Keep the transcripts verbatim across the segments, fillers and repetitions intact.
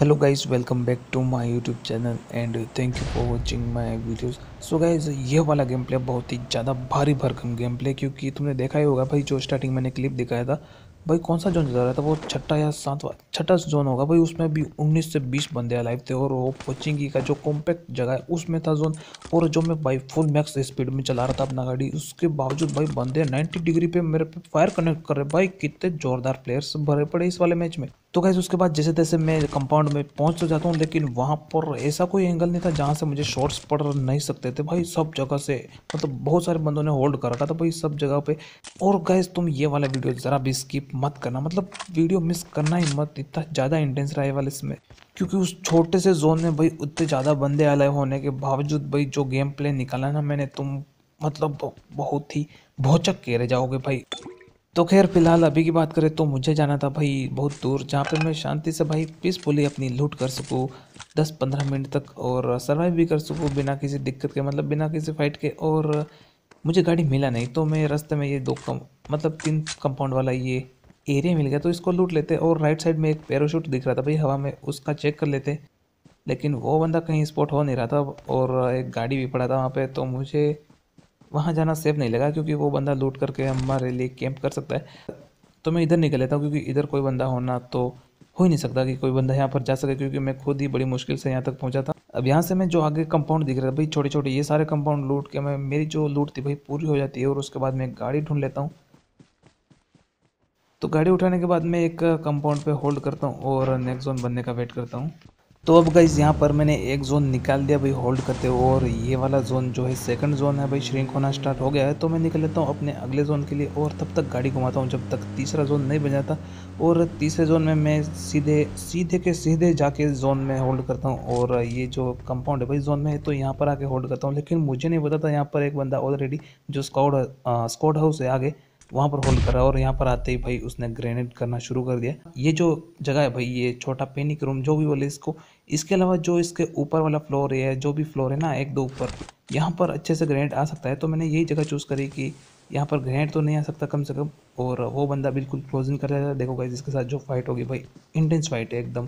Hello guys, welcome back to my YouTube channel and thank you for watching my videos. So guys, ये वाला game play बहुत ही ज़्यादा भारी भरकम game play, क्योंकि तुमने देखा ही होगा भाई, जो स्टार्टिंग मैंने क्लिप दिखाया था भाई, कौन सा जोन चला रहा था, वो छठा या सातवां छठा जोन होगा भाई। उसमें भी उन्नीस से बीस बंदे अलाइव थे और वो पोचिंगी का जो कॉम्पैक्ट जगह है उसमें था जोन। और जो मैं भाई फुल मैक्स स्पीड में चला रहा था अपना गाड़ी, उसके बावजूद भाई बंदे नाइन्टी डिग्री पे मेरे पे फायर कनेक्ट कर रहे। भाई कितने जोरदार प्लेयर्स भरे पड़े इस वाले मैच में। तो गाइस, उसके बाद जैसे तैसे मैं कंपाउंड में पहुंच तो जाता हूँ, लेकिन वहां पर ऐसा कोई एंगल नहीं था जहां से मुझे शॉट्स पड़ नहीं सकते थे भाई। सब जगह से मतलब बहुत सारे बंदों ने होल्ड कर रखा था भाई सब जगह पे। और गाइस, तुम ये वाला वीडियो जरा भी स्किप मत करना, मतलब वीडियो मिस करना ही मत, इतना ज़्यादा इंटेंस रहा है वाले इसमें। क्योंकि उस छोटे से जोन में भाई उतने ज़्यादा बंदे अलाइव होने के बावजूद भाई जो गेम प्ले निकाला ना मैंने, तुम मतलब बहुत ही भौचक के रह जाओगे भाई। तो खैर फिलहाल अभी की बात करें तो मुझे जाना था भाई बहुत दूर, जहाँ पे मैं शांति से भाई पीसफुली अपनी लूट कर सकूँ दस पंद्रह मिनट तक, और सरवाइव भी कर सकूँ बिना किसी दिक्कत के, मतलब बिना किसी फाइट के। और मुझे गाड़ी मिला नहीं, तो मैं रास्ते में ये दो कम मतलब तीन कंपाउंड वाला ये एरिया मिल गया, तो इसको लूट लेते। और राइट साइड में एक पैराशूट दिख रहा था भाई हवा में, उसका चेक कर लेते। लेकिन वो बंदा कहीं स्पॉट हो नहीं रहा था, और एक गाड़ी भी पड़ा था वहाँ पे, तो मुझे वहाँ जाना सेफ नहीं लगा, क्योंकि वो बंदा लूट करके हमारे लिए कैंप कर सकता है। तो मैं इधर निकल लेता हूँ, क्योंकि इधर कोई बंदा होना तो हो ही नहीं सकता कि कोई बंदा यहाँ पर जा सके, क्योंकि मैं खुद ही बड़ी मुश्किल से यहाँ तक पहुँचा था। अब यहाँ से मैं जो आगे कंपाउंड दिख रहा था भाई, छोटे छोटे ये सारे कंपाउंड लूट के मैं, मेरी जो लूट थी भाई पूरी हो जाती है, और उसके बाद मैं गाड़ी ढूंढ लेता हूँ। तो गाड़ी उठाने के बाद मैं एक कंपाउंड पे होल्ड करता हूँ और नेक्स्ट जोन बनने का वेट करता हूँ। तो अब गाइज यहाँ पर मैंने एक जोन निकाल दिया भाई होल्ड करते हुए, और ये वाला जोन जो है सेकंड जोन है भाई, श्रिंक होना स्टार्ट हो गया है। तो मैं निकल लेता हूँ अपने अगले जोन के लिए, और तब तक गाड़ी घुमाता हूँ जब तक तीसरा जोन नहीं बन जाता। और तीसरे जोन में मैं सीधे सीधे के सीधे जाके जोन में होल्ड करता हूँ, और ये जो कंपाउंड है भाई जोन में है, तो यहाँ पर आके होल्ड करता हूँ। लेकिन मुझे नहीं पता था यहाँ पर एक बंदा ऑलरेडी जो स्कॉड स्कॉड हाउस है आगे, वहाँ पर होल्ड करा, और यहाँ पर आते ही भाई उसने ग्रेनेड करना शुरू कर दिया। ये जो जगह है भाई, ये छोटा पैनिक रूम जो भी बोले इसको, इसके अलावा जो इसके ऊपर वाला फ्लोर है, जो भी फ्लोर है ना एक दो ऊपर, यहाँ पर अच्छे से ग्रेनेड आ सकता है। तो मैंने यही जगह चूज़ करी कि यहाँ पर ग्रेनेड तो नहीं आ सकता कम से कम। और वो बंदा बिल्कुल क्लोजिंग कर रहा था, देखो गाइस इसके साथ जो फाइट होगी भाई, इंटेंस फाइट है एकदम।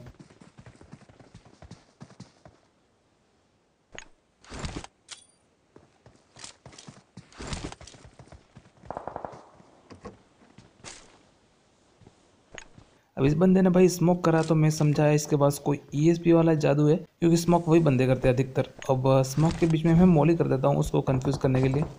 अब इस बंदे ने भाई स्मोक करा, तो मैं समझा इसके पास कोई ईएसपी वाला जादू है, क्योंकि स्मोक वही बंदे करते हैं अधिकतर। अब स्मोक के बीच में मैं मॉली कर देता हूँ उसको कंफ्यूज करने के लिए।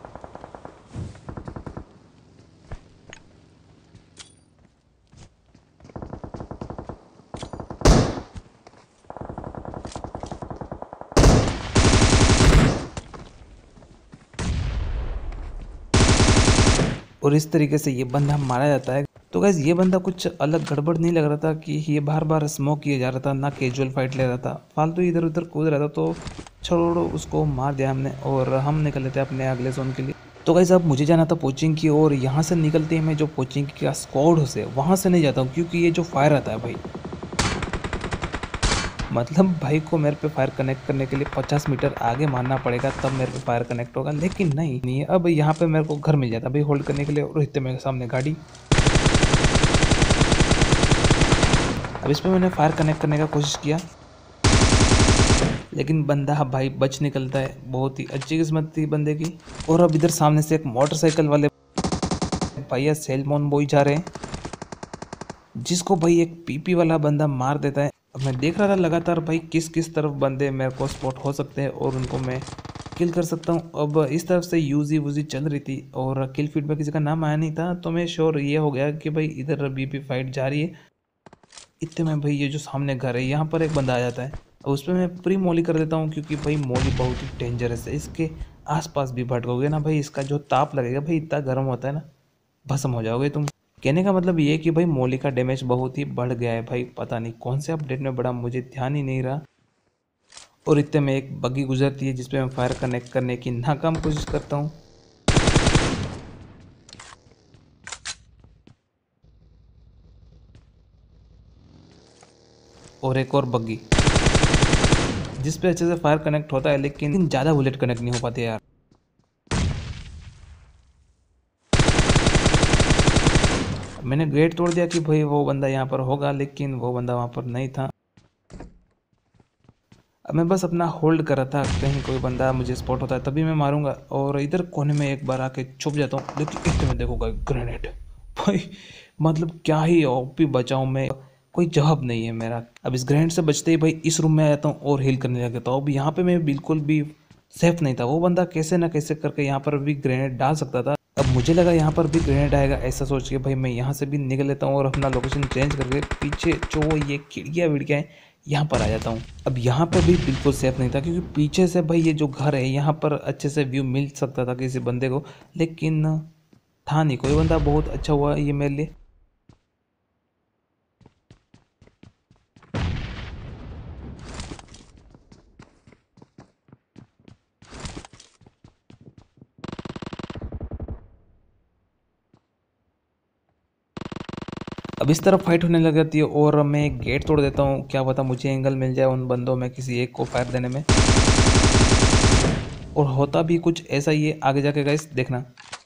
और इस तरीके से ये बंदा मारा जाता है। तो गैस, ये बंदा कुछ अलग गड़बड़ नहीं लग रहा था कि ये बार बार स्मोक किया जा रहा था, ना कैजुअल फाइट ले रहा था, फालतू इधर उधर कूद रहा था। तो छोड़ो, उसको मार दिया हमने, और हम निकल लेते हैं अपने अगले जोन के लिए। तो गैस, अब मुझे जाना था कोचिंग की, और यहाँ से निकलते ही मैं जो कोचिंग का स्क्वाड से वहाँ से नहीं जाता हूँ, क्योंकि ये जो फायर आता है भाई, मतलब भाई को मेरे पे फायर कनेक्ट करने के लिए पचास मीटर आगे मारना पड़ेगा, तब मेरे पे फायर कनेक्ट होगा। लेकिन नहीं नहीं है, अब यहाँ पे मेरे को घर मिल जाता भाई होल्ड करने के लिए, और इतने मेरे सामने गाड़ी। अब इस पर मैंने फायर कनेक्ट करने का कोशिश किया, लेकिन बंदा भाई बच निकलता है, बहुत ही अच्छी किस्मत थी बंदे की। और अब इधर सामने से एक मोटरसाइकिल वाले भैया सेलमोन बॉय जा रहे हैं, जिसको भाई एक पीपी वाला बंदा मार देता है। अब मैं देख रहा था लगातार भाई किस किस तरफ बंदे मेरे को स्पॉट हो सकते हैं, और उनको मैं किल कर सकता हूँ। अब इस तरफ से यूजी वूजी चल रही थी, और किल फीड में किसी का नाम आया नहीं था, तो मैं श्योर ये हो गया कि भाई इधर अभी भी फाइट जारी है। इतने में भाई ये जो सामने घर है, यहाँ पर एक बंदा आ जाता है, और उस पर मैं प्री मोली कर देता हूँ, क्योंकि भाई मोली बहुत ही डेंजरस है। इसके आसपास भी भटकोगे ना भाई, इसका जो ताप लगेगा भाई, इतना गर्म होता है ना, भस्म हो जाओगे तुम। कहने का मतलब ये कि भाई मोली का डैमेज बहुत ही बढ़ गया है भाई, पता नहीं कौन से अपडेट में बढ़ा, मुझे ध्यान ही नहीं रहा। और इतने में एक बग्गी गुजरती है, जिसपे मैं फायर कनेक्ट करने की नाकाम कोशिश करता हूँ। और एक और बग्गी, जिसपे अच्छे से फायर कनेक्ट होता है, लेकिन ज़्यादा बुलेट कनेक्ट नहीं हो पाते यार। मैंने गेट तोड़ दिया कि भाई वो बंदा यहाँ पर होगा, लेकिन वो बंदा वहाँ पर नहीं था। अब मैं बस अपना होल्ड कर रहा था, कहीं कोई बंदा मुझे स्पॉट होता है तभी मैं मारूंगा। और इधर कोने में एक बार आके छुप जाता हूँ, लेकिन इतने देखो भाई ग्रेनेड भाई, मतलब क्या ही ओपी बचाऊं मैं, कोई जवाब नहीं है मेरा। अब इस ग्रेनेड से बचते ही भाई इस रूम में आ जाता हूँ और हील करने लग जाता हूँ। अब यहाँ पे मैं बिल्कुल भी सेफ नहीं था, वो बंदा कैसे ना कैसे करके यहाँ पर भी ग्रेनेड डाल सकता था। अब मुझे लगा यहाँ पर भी ग्रेनेड आएगा, ऐसा सोच के भाई मैं यहाँ से भी निकल लेता हूँ और अपना लोकेशन चेंज करके पीछे जो ये खिड़कियाँ विड़कियाँ हैं यहाँ पर आ जाता हूँ। अब यहाँ पर भी बिल्कुल सेफ नहीं था, क्योंकि पीछे से भाई ये जो घर है यहाँ पर अच्छे से व्यू मिल सकता था किसी बंदे को, लेकिन था नहीं कोई बंदा। बहुत अच्छा हुआ ये मेरे लिए। अब इस तरफ फाइट होने लग जाती है और मैं एक गेट तोड़ देता हूँ, क्या पता मुझे एंगल मिल जाए उन बंदों में किसी एक को फायर देने में। और होता भी कुछ ऐसा ही है आगे जाके, गाइस देखना।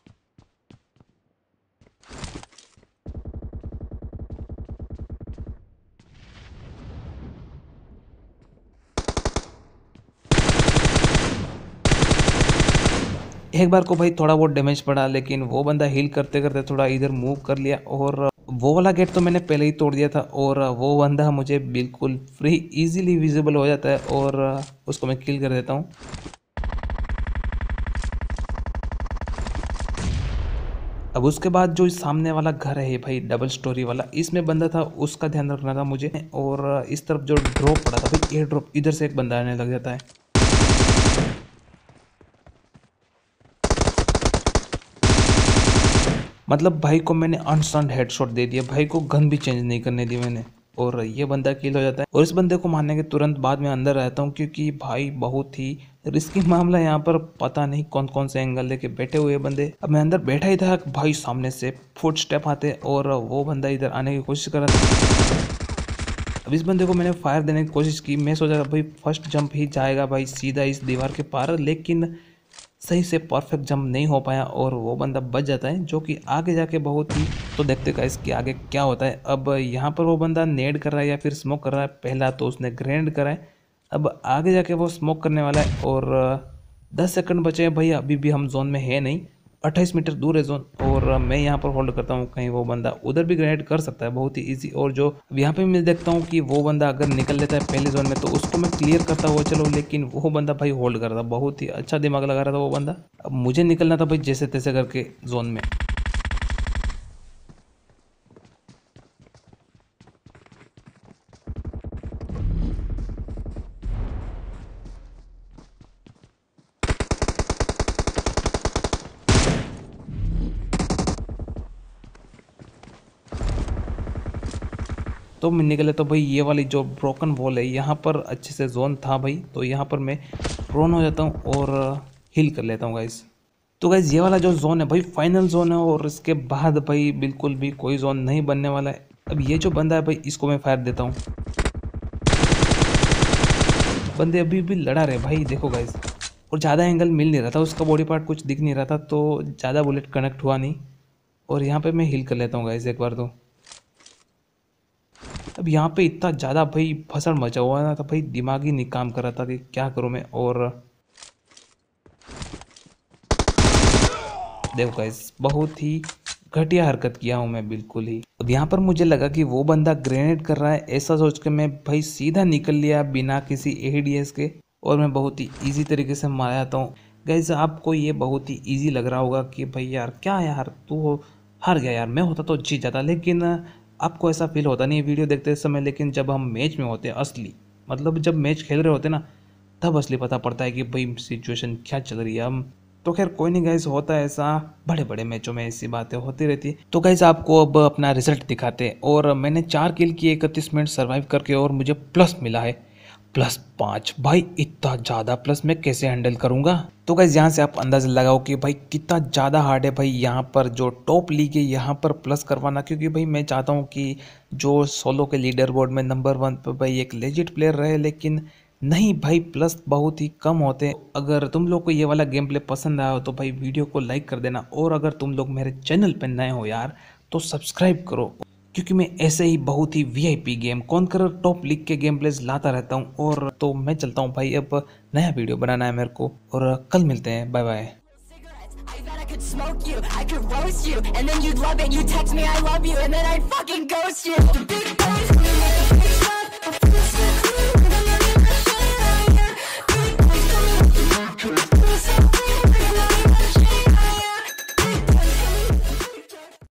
एक बार को भाई थोड़ा बहुत डैमेज पड़ा, लेकिन वो बंदा हील करते करते थोड़ा इधर मूव कर लिया और वो वाला गेट तो मैंने पहले ही तोड़ दिया था। और वो बंदा मुझे बिल्कुल फ्री इजीली विजिबल हो जाता है और उसको मैं किल कर देता हूँ। अब उसके बाद जो इस सामने वाला घर है भाई डबल स्टोरी वाला, इसमें बंदा था, उसका ध्यान रखना था मुझे। और इस तरफ जो ड्रॉप पड़ा था भाई, एयर ड्रॉप, इधर से एक बंदा आने लग जाता है। मतलब भाई को मैंने अनस्टंट हेडशॉट दे दिया, भाई को गन भी चेंज नहीं करने दी मैंने, और ये बंदा किल हो जाता है। और इस बंदे को मारने के तुरंत बाद में अंदर रहता हूँ, क्योंकि भाई बहुत ही रिस्की मामला है यहाँ पर, पता नहीं कौन कौन से एंगल लेके बैठे हुए बंदे। अब मैं अंदर बैठा ही था, भाई सामने से फुट स्टेप आते और वो बंदा इधर आने की कोशिश कर रहा था। अब इस बंदे को मैंने फायर देने की कोशिश की, मैं सोचा भाई फर्स्ट जंप ही जाएगा भाई सीधा इस दीवार के पार, लेकिन सही से परफेक्ट जंप नहीं हो पाया और वो बंदा बच जाता है, जो कि आगे जाके बहुत ही। तो देखते गाइस कि आगे क्या होता है। अब यहाँ पर वो बंदा नेड कर रहा है या फिर स्मोक कर रहा है, पहला तो उसने ग्रेनेड करा है, अब आगे जाके वो स्मोक करने वाला है। और दस सेकंड बचे हैं भाई, अभी भी हम जोन में है नहीं, अट्ठाईस मीटर दूर है जोन, और मैं यहाँ पर होल्ड करता हूँ, कहीं वो बंदा उधर भी ग्रेनेड कर सकता है बहुत ही इजी। और जो यहाँ पे मैं देखता हूँ कि वो बंदा अगर निकल लेता है पहले जोन में तो उसको मैं क्लियर करता हुआ चलो, लेकिन वो बंदा भाई होल्ड कर रहा था, बहुत ही अच्छा दिमाग लगा रहा था वो बंदा। अब मुझे निकलना था भाई जैसे तैसे करके जोन में। तो मैं निकले तो भाई ये वाली जो ब्रोकन वॉल है यहाँ पर अच्छे से जोन था भाई, तो यहाँ पर मैं प्रोन हो जाता हूँ और हील कर लेता हूँ गाइस। तो गाइस ये वाला जो जोन है भाई फाइनल जोन है, और इसके बाद भाई बिल्कुल भी कोई जोन नहीं बनने वाला है। अब ये जो बंदा है भाई इसको मैं फायर देता हूँ, बंदे अभी भी लड़ा रहे भाई देखो गाइस। और ज़्यादा एंगल मिल नहीं रहा था, उसका बॉडी पार्ट कुछ दिख नहीं रहा था, तो ज़्यादा बुलेट कनेक्ट हुआ नहीं। और यहाँ पे मैं हील कर लेता हूँ गाइस एक बार तो। अब यहाँ पे इतना ज़्यादा भाई फसल मचा हुआ ना, तो भाई दिमाग ही नहीं काम कर रहा था कि क्या करूँ मैं। और देखो गाइस बहुत ही घटिया हरकत किया हूँ मैं बिल्कुल ही। अब यहाँ पर मुझे लगा कि वो बंदा ग्रेनेड कर रहा है, ऐसा सोच के मैं भाई सीधा निकल लिया बिना किसी एडीएस के, और मैं बहुत ही इजी तरीके से मार जाता हूँ। गाइस आपको ये बहुत ही इजी लग रहा होगा कि भाई यार क्या यार तू हार गया यार, मैं होता तो जीत जाता, लेकिन आपको ऐसा फील होता नहीं है वीडियो देखते समय। लेकिन जब हम मैच में होते हैं असली, मतलब जब मैच खेल रहे होते हैं ना, तब असली पता पड़ता है कि भाई सिचुएशन क्या चल रही है। हम तो खैर कोई नहीं गाइस, होता है ऐसा, बड़े बड़े मैचों में ऐसी बातें होती रहती है। तो गाइस आपको अब अपना रिजल्ट दिखाते हैं, और मैंने चार किल किए इकतीस मिनट सर्वाइव करके, और मुझे प्लस मिला है प्लस पाँच। भाई इतना ज़्यादा प्लस मैं कैसे हैंडल करूँगा। तो गाइस यहाँ से आप अंदाज़ा लगाओ कि भाई कितना ज़्यादा हार्ड है भाई यहाँ पर जो टॉप लीग है यहाँ पर प्लस करवाना, क्योंकि भाई मैं चाहता हूँ कि जो सोलो के लीडर बोर्ड में नंबर वन पर भाई एक लेजिट प्लेयर रहे, लेकिन नहीं भाई प्लस बहुत ही कम होते हैं। अगर तुम लोग को ये वाला गेम प्ले पसंद आया हो तो भाई वीडियो को लाइक कर देना, और अगर तुम लोग मेरे चैनल पर नए हो यार तो सब्सक्राइब करो। क्योंकि मैं ऐसे ही बहुत ही वीआईपी गेम कौन कर टॉप लीग के गेम प्लेस लाता रहता हूँ। और तो मैं चलता हूँ भाई, अब नया वीडियो बनाना है मेरे को, और कल मिलते हैं, bye bye. I bet I could smoke you, I could roast you, and then you'd love it. You text me I love you, and then I'd fucking ghost you. The big boys.